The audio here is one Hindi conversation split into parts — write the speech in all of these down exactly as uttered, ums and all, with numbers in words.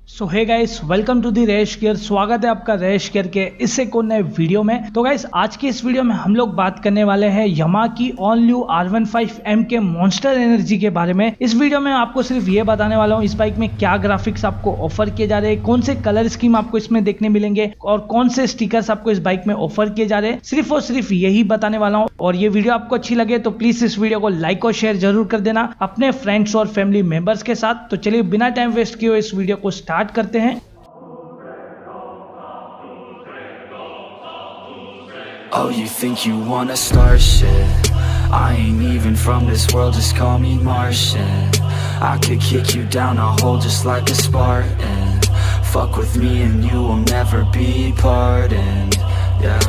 So hey guys, welcome to the Rash Gear. स्वागत है आपका रैश गियर के इस एक और नए वीडियो में। तो गाइस, आज की इस वीडियो में हम लोग बात करने वाले हैं यामाहा की all new R one five M के मॉन्स्टर एनर्जी के बारे में। इस वीडियो में आपको सिर्फ ये बताने वाला हूँ इस बाइक में क्या ग्राफिक्स आपको ऑफर किए जा रहे हैं, कौन से कलर स्कीम आपको इसमें देखने मिलेंगे और कौन से स्टिकर्स आपको इस बाइक में ऑफर किए जा रहे हैं। सिर्फ और सिर्फ यही बताने वाला हूँ। और ये वीडियो आपको अच्छी लगे तो प्लीज इस वीडियो को लाइक और शेयर जरूर कर देना अपने फ्रेंड्स और फैमिली मेंबर्स के साथ। तो चलिए बिना टाइम वेस्ट किए इस वीडियो को स्टार्ट करते हैं। Oh, you think you wanna start shit? I ain't even from this world, just call me Martian. I could kick you down a hole just like a Spartan. Fuck with me and you will never be pardoned. Yeah,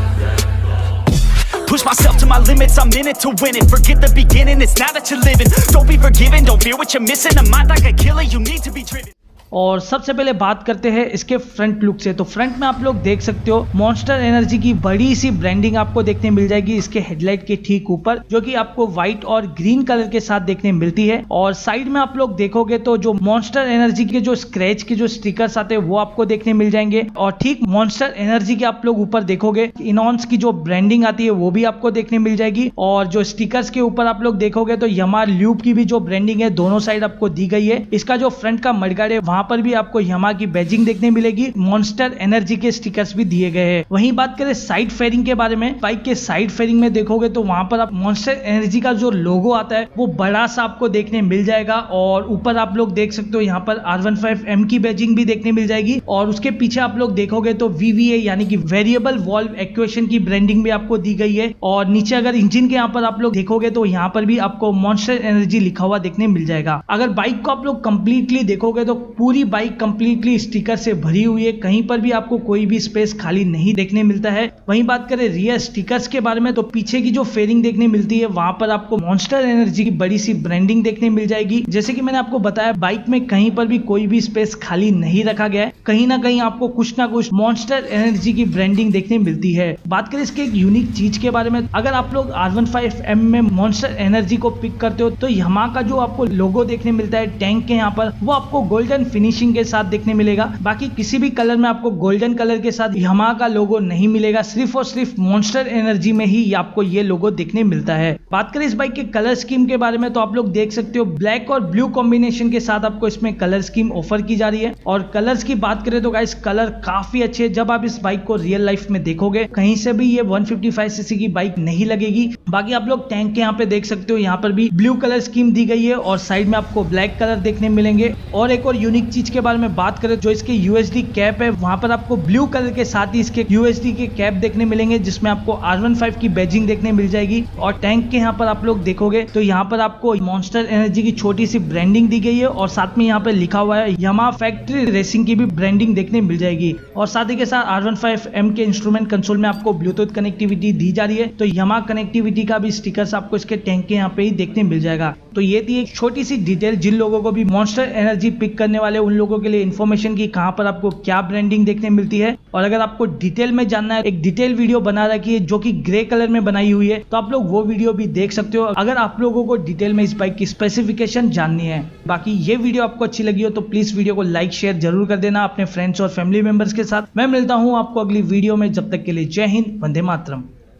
yeah. Push myself to my limits, I'm in it to win it. Forget the beginning, it's now that you're living. Don't be forgiven, don't fear what you're missing. A mind like a killer, you need to be driven. और सबसे पहले बात करते हैं इसके फ्रंट लुक से। तो फ्रंट में आप लोग देख सकते हो मॉन्स्टर एनर्जी की बड़ी सी ब्रांडिंग आपको देखने मिल जाएगी इसके हेडलाइट के ठीक ऊपर, जो कि आपको व्हाइट और ग्रीन कलर के साथ देखने मिलती है। और साइड में आप लोग देखोगे तो जो मॉन्स्टर एनर्जी के जो स्क्रैच के जो स्टिकर्स आते हैं वो आपको देखने मिल जाएंगे। और ठीक मॉन्स्टर एनर्जी के आप लोग ऊपर देखोगे इनॉन्स की जो ब्रांडिंग आती है वो भी आपको देखने मिल जाएगी। और जो स्टिकर्स के ऊपर आप लोग देखोगे तो यामाहा ल्यूब की भी जो ब्रांडिंग है दोनों साइड आपको दी गई है। इसका जो फ्रंट का मडगार्ड है वहां पर भी आपको यामाहा की बैजिंग देखने मिलेगी। मॉन्स्टर एनर्जी के स्टिकर्स भी दिए गए हैं। वहीं बात करें साइड फेयरिंग के बारे में, बाइक के साइड फेयरिंग में देखोगे तो वहां पर आप मॉन्स्टर एनर्जी का जो लोगो आता है वो बड़ा सा आपको देखने मिल जाएगा। और ऊपर आप लोग देख सकते हो यहाँ पर आर वन फाइव एम की बैजिंग भी देखने मिल जाएगी। और उसके पीछे आप लोग देखोगे तो वी वी ए यानी कि वेरिएबल वॉल्व एक्चुएशन की ब्रांडिंग भी आपको दी गई है। और नीचे अगर इंजन के यहाँ पर आप लोग देखोगे तो यहाँ पर भी आपको मॉन्स्टर एनर्जी लिखा हुआ देखने मिल जाएगा। अगर बाइक को आप लोग कंप्लीटली देखोगे तो पूरी बाइक कंप्लीटली स्टिकर से भरी हुई है, कहीं पर भी आपको कोई भी स्पेस खाली नहीं देखने मिलता है। वहीं बात करें रियर स्टिकर्स के बारे में तो पीछे की जो फेयरिंग देखने मिलती है वहां पर आपको मॉन्स्टर एनर्जी की बड़ी सी ब्रांडिंग देखने मिल जाएगी। जैसे कि मैंने आपको बताया बाइक में कहीं पर भी कोई भी स्पेस खाली नहीं रखा गया है, कहीं ना कहीं आपको कुछ ना कुछ मॉन्स्टर एनर्जी की ब्रांडिंग देखने मिलती है। बात करें इसके एक यूनिक चीज के बारे में, अगर आप लोग आर वन फाइव एम में मॉन्स्टर एनर्जी को पिक करते हो तो यामाहा का जो आपको लोगो देखने मिलता है टैंक के यहाँ पर वो आपको गोल्डन फिनिशिंग के साथ देखने मिलेगा। बाकी किसी भी कलर में आपको गोल्डन कलर के साथ यामाहा का लोगो नहीं मिलेगा, सिर्फ और सिर्फ मॉन्स्टर एनर्जी में ही आपको ये लोगो देखने मिलता है। बात करें इस बाइक के कलर स्कीम के बारे में तो आप लोग देख सकते हो ब्लैक और ब्लू कॉम्बिनेशन के साथ आपको इसमें कलर स्कीम ऑफर की जा रही है। और कलर्स की बात करें तो गाइस कलर काफी अच्छे हैं। जब आप इस बाइक को रियल लाइफ में देखोगे कहीं से भी ये वन फिफ्टी फाइव सीसी की बाइक नहीं लगेगी। बाकी आप लोग टैंक के यहाँ पे देख सकते हो यहाँ पर भी ब्लू कलर स्कीम दी गई है और साइड में आपको ब्लैक कलर देखने मिलेंगे। और एक और यूनिक चीज के बारे में बात करें जो इसके यूएसडी कैप है वहां पर आपको ब्लू कलर के साथ ही इसके यूएसडी के कैप देखने मिलेंगे जिसमें आपको आर वन फाइव की बैजिंग देखने मिल जाएगी। और टैंक के यहाँ पर आप लोग देखोगे तो यहाँ पर आपको मॉन्स्टर एनर्जी की छोटी सी ब्रांडिंग दी गई है और साथ में यहाँ पे लिखा हुआ है यामाहा फैक्ट्री रेसिंग की भी ब्रांडिंग देखने मिल जाएगी। और साथ ही के साथ आर वन फाइव एम के इंस्ट्रूमेंट कंसोल में आपको ब्लूटूथ कनेक्टिविटी दी जा रही है, तो यामाहा कनेक्टिविटी का भी स्टिकर्स आपको इसके टैंक के यहाँ पे ही देखने मिल जाएगा। तो ये थी एक छोटी सी डिटेल जिन लोगों को भी मॉन्स्टर एनर्जी पिक करने वाले उन लोगों के लिए इन्फॉर्मेशन की कहाँ पर आपको क्या ब्रांडिंग देखने मिलती है। और अगर आपको डिटेल में जानना है, एक डिटेल वीडियो बना रखी है जो कि ग्रे कलर में बनाई हुई है, तो आप लोग वो वीडियो भी देख सकते हो अगर आप लोगों को डिटेल में इस बाइक की स्पेसिफिकेशन जाननी है। बाकी ये वीडियो आपको अच्छी लगी हो तो प्लीज वीडियो को लाइक शेयर जरूर कर देना अपने फ्रेंड्स और फैमिली मेंबर्स के साथ। मैं मिलता हूँ आपको अगली वीडियो में, जब तक के लिए जय Hind, Vande Mataram.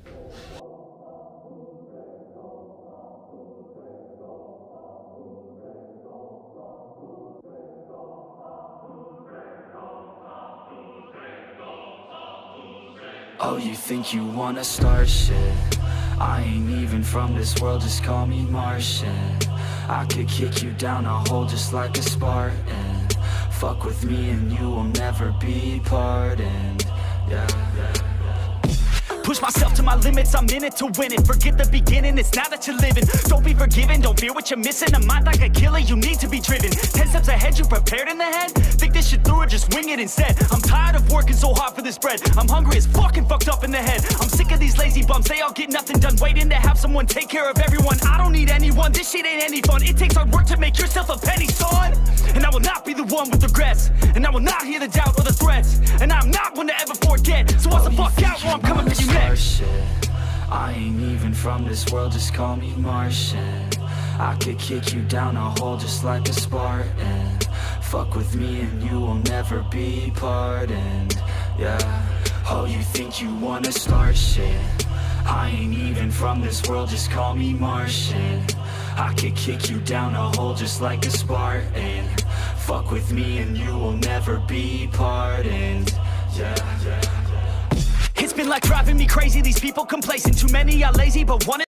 Oh, you think you wanna start shit? I ain't even from this world, just call me Martian. I could kick you down a hole just like a Spartan. Fuck with me and you will never be pardoned. Yeah, yeah. Push myself to my limits, I'm in it to win it. Forget the beginning, it's now that you're living. Don't be forgiven, don't fear what you're missing. A mind like a killer, you need to be driven. Ten steps ahead, you prepared in the head? Think this shit through or just wing it instead? I'm tired of working so hard for this bread. I'm hungry as fucking fucked up in the head. I'm sick of these lazy bums, they all get nothing done. Waiting to have someone take care of everyone. I don't need anyone, this shit ain't any fun. It takes hard work to make yourself a penny, son. And I will not be the one with regrets. And I will not hear the doubt or the threats. And I'm not one to ever forget. So what's the fuck out or I'm coming for you next. Shit. I ain't even from this world, just call me Martian. I could kick you down a hole just like a Spartan. Fuck with me and you will never be pardoned. Yeah. Oh, you think you wanna start shit? I ain't even from this world, just call me Martian. I could kick you down a hole just like a Spartan. Fuck with me and you will never be pardoned. Yeah, yeah. It's been like driving me crazy, these people complacent. Too many are lazy, but one